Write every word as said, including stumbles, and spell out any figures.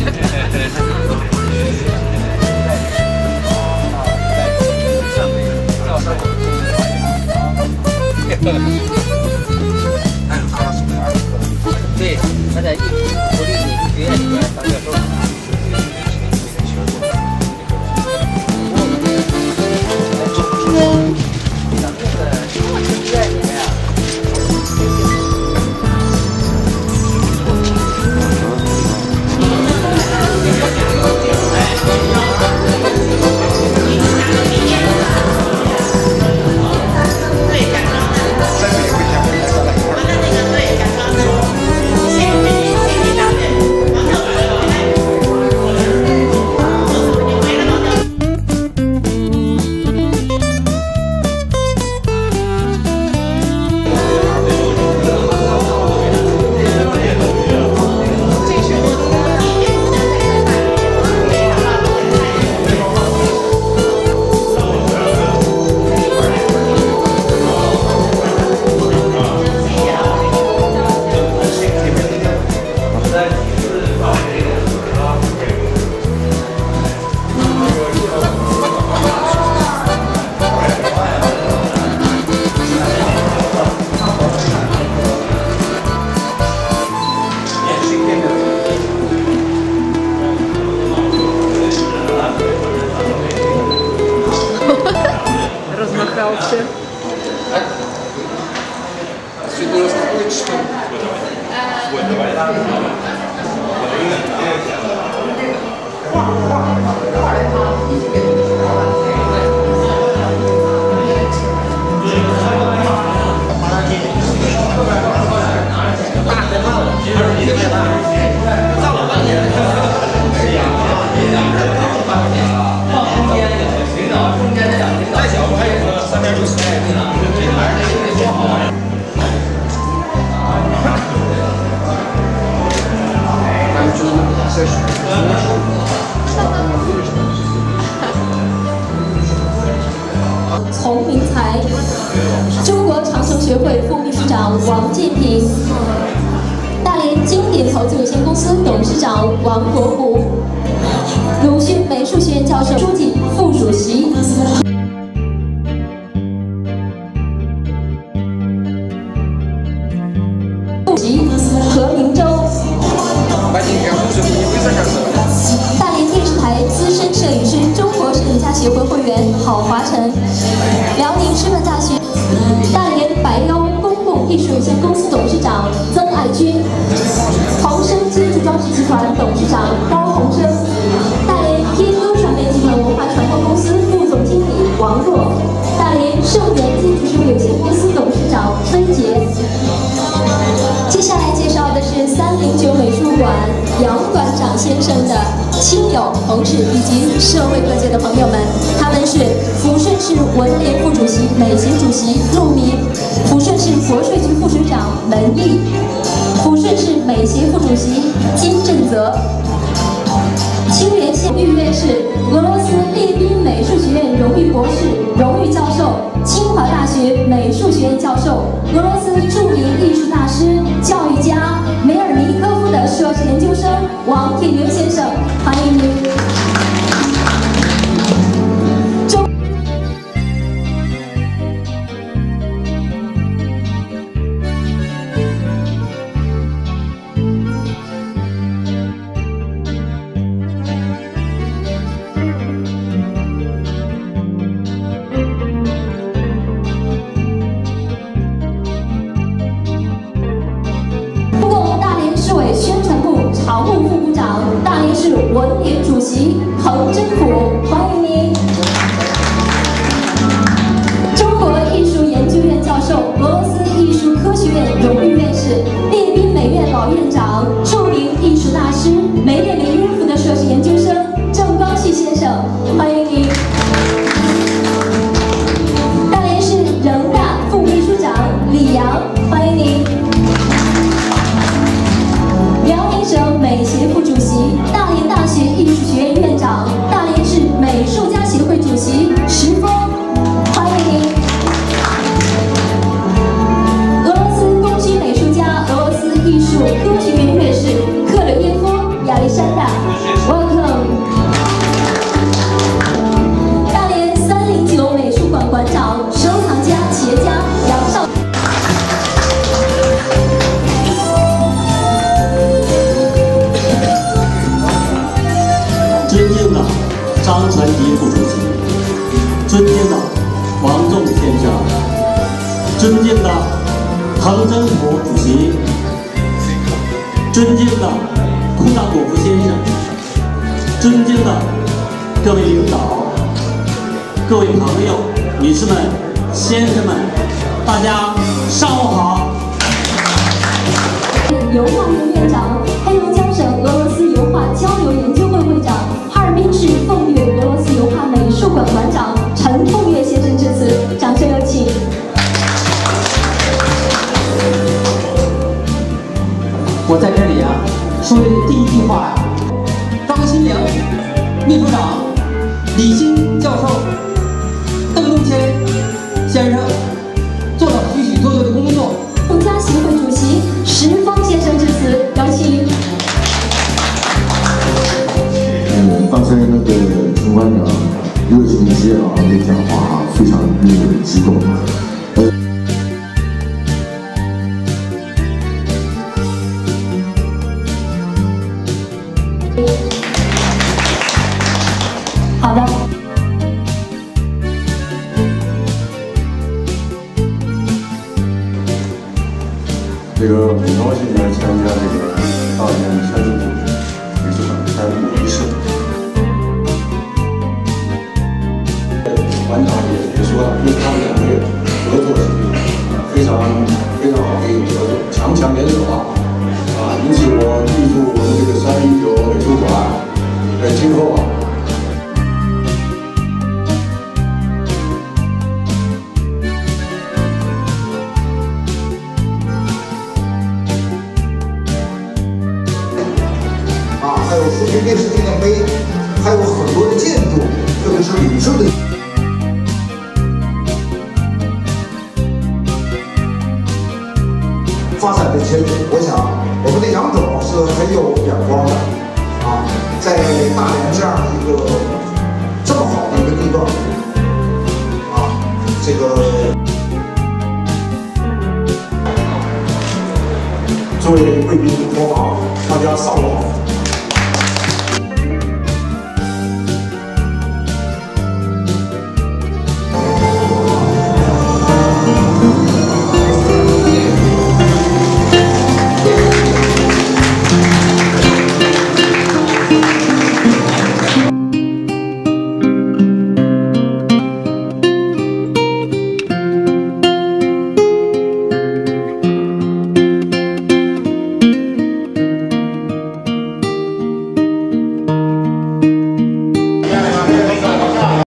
对，他在国立学院里边当教授。咱们这个医院里面啊。 Размахался. Сегодня у нас будет что? Вот, давай. 丛明才，中国长城学会副秘书长王建平，大连经典投资有限公司董事长王国虎，鲁迅美术学院教授、书记、副主席。 何明洲，大连电视台资深摄影师、中国摄影家协会会员郝华晨，辽宁师范大学大连白腰公共艺术有限公司董事长曾爱军，宏生建筑装饰集团董事长高鸿生，大连天歌传媒集团文化传播公司副总经理王若，大连盛源建筑师有限公司董事长春杰。 接下来介绍的是三零九美术馆杨馆长先生的亲友、同事以及社会各界的朋友们，他们是抚顺市文联副主席、美协主席陆明，抚顺市国税局副局长门毅，抚顺市美协副主席金正泽，清源县御院士、俄罗斯列宾美术学院荣誉博士、荣誉教授，清华大学美术学院教授，俄罗斯著名艺术大师、教育家梅尔尼科夫的硕士研究生王铁牛先生，欢迎您。中。 常务副部长、大连市文联主席彭真甫，欢迎您。中国艺术研究院教授、俄罗斯艺术科学院荣誉院士、列宾美院老院长、著名艺术大师梅列林耶夫的硕士研究生郑光旭先生，欢迎您。大连市人大副秘书长李阳，欢迎您。 辽宁省美协副主席、大连大学艺术学院院长、大连市美术家协会主席石峰，欢迎您。俄罗斯功勋美术家、俄罗斯艺术科学院院士克柳耶夫亚历山大。 长，尊敬的唐真甫主席，尊敬的库达果夫先生，尊敬的各位领导、各位朋友、女士们、先生们，大家上午好。 油画院院长，黑龙江省俄罗斯油画交流研究会会长，哈尔滨市奉岳俄罗斯油画美术馆馆长陈凤岳先生致辞，掌声有请。 我在这里啊，说的第一句话呀、啊，张新良秘书长、李欣教授、邓东谦先生做了许许多多的工作。 国家协会主席石峰先生致辞，有请。 嗯，刚才那个陈馆长热情激昂的讲话非常令人激动。呃。 好的。 这个很高兴来参加这个大连天主美术馆开幕仪式。馆长也也说了，因为他们两个合作是非常非常好的一个合作，强强联手啊！啊，因此我预祝我们这个三一九美术馆在今后啊。 还有数学电视纪念碑，还有很多的建筑，特别是旅顺的。发展的前景，我想我们的杨总是很有眼光的啊，在大连这样一个这么好的一个地段啊，这个作为贵宾同行，大家上午好。